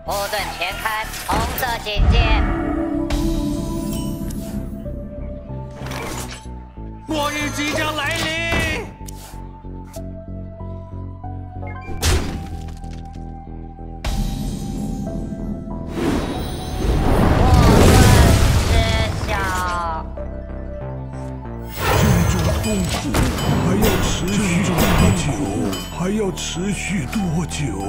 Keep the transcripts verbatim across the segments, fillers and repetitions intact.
护盾全开，红色警戒。 末日即将来临。 痛苦还要持续多久？还要持续多久？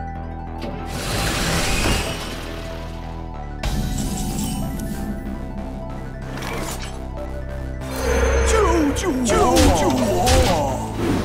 救救我！救救我！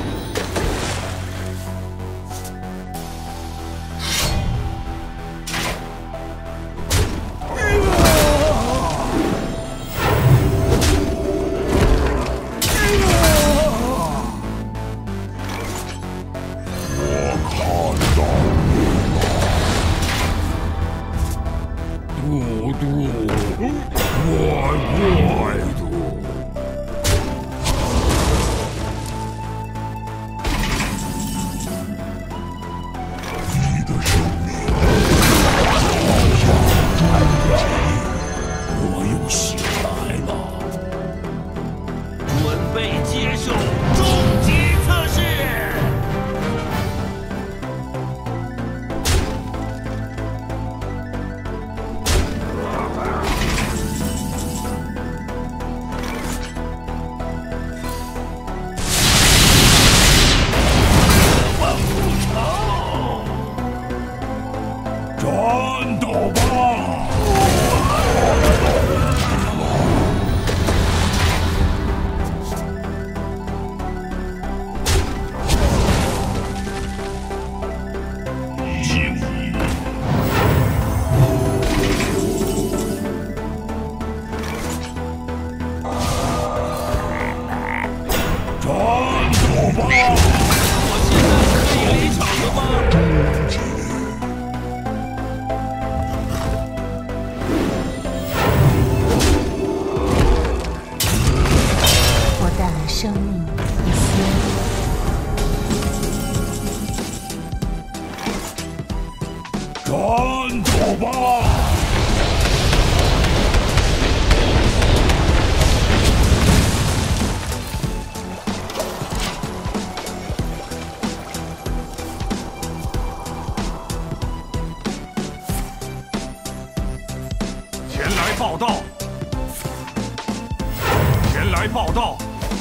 生命一丝。 战斗吧！ 前来报道！前来报道！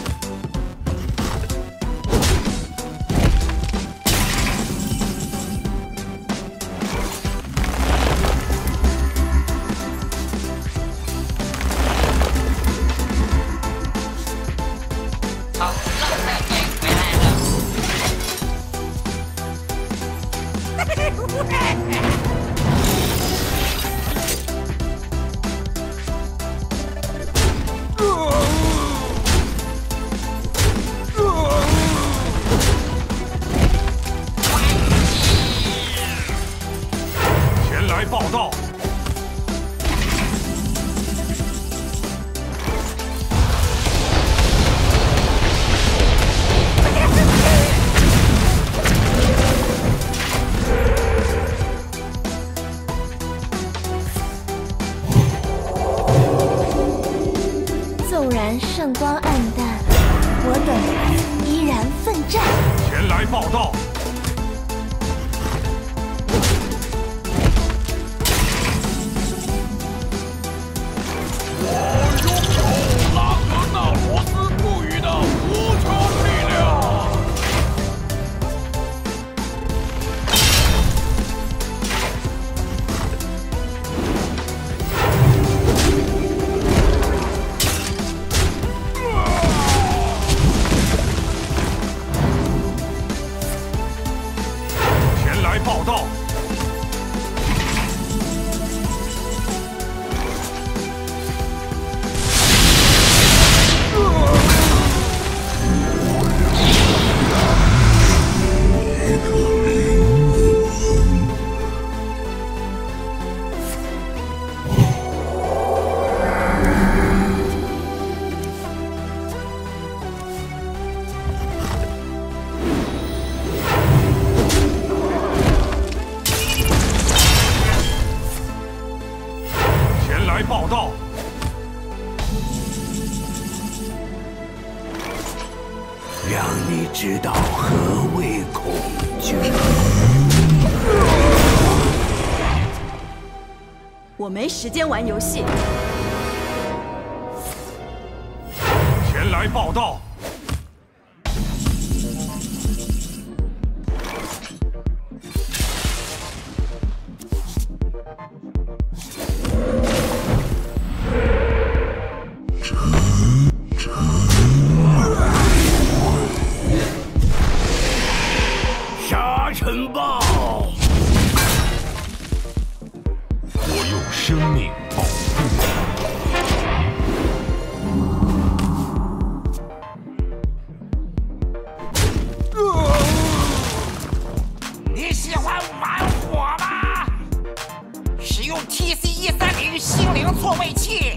前来报道！ 纵然圣光暗淡，我等依然奋战。 前来报道！ 我让你知道何谓恐惧。 我没时间玩游戏。 前来报道。 沙尘暴！ 我用生命保护你。你喜欢玩火吗？使用 T C 一三零心灵错位器。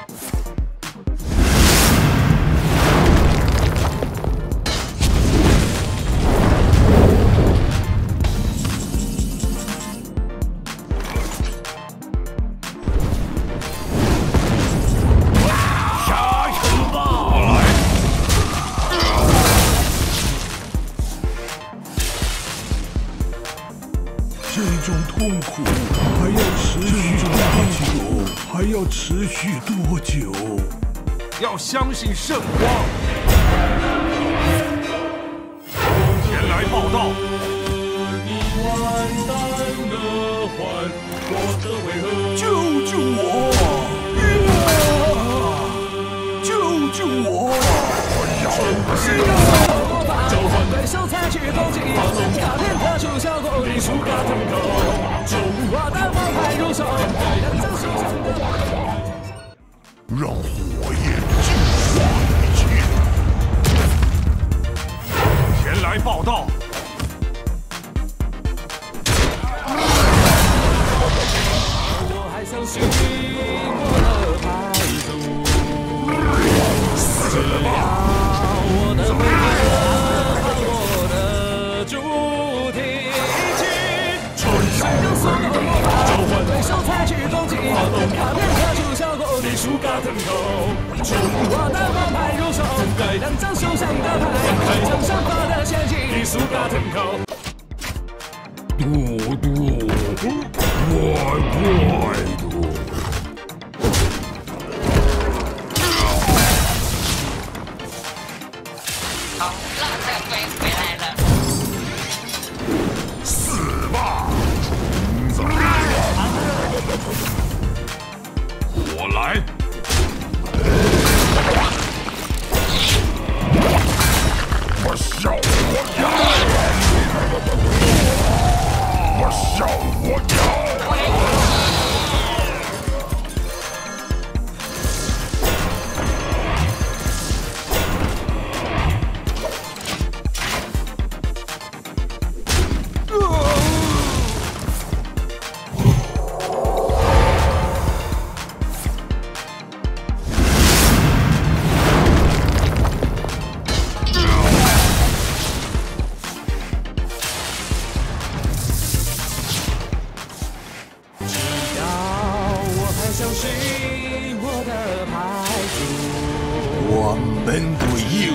这种痛苦还要持续多久？还要持续多久？ 要相信圣光。前来报道。 救救我！救救我！ 召唤对手采取攻击，卡片特殊效果，你输个痛口。中华的王牌入手，两张手上的。 让火焰净化一切。 前来报道。 我还相信我的牌组。死吧！我的回合。 召唤对手采取攻击，发动卡片特殊效果，你输个腾口。中华的王牌入手，带两张手上的牌，开张上发的陷阱，你输个腾口。 嘟嘟，快快嘟！ 好，浪客队回来了。 死吧！ 我来！ 我笑我摇，我笑我摇。我们不友。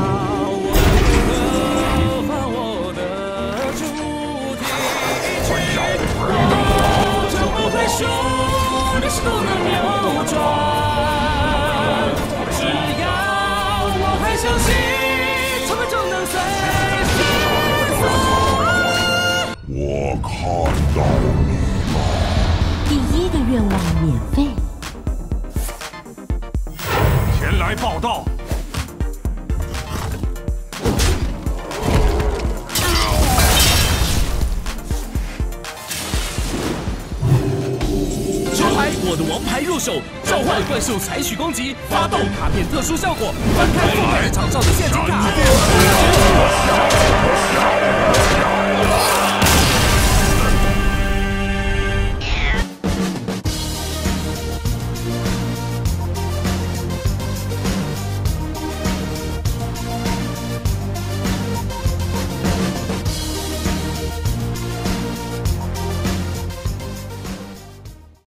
就不会输，历史都能扭转。只要我还相信，成败终能随时走。 我看到你了。 第一个愿望免费。 前来报道。 我的王牌入手，召唤怪兽采取攻击，发动卡片特殊效果，翻开封面场上的陷阱卡。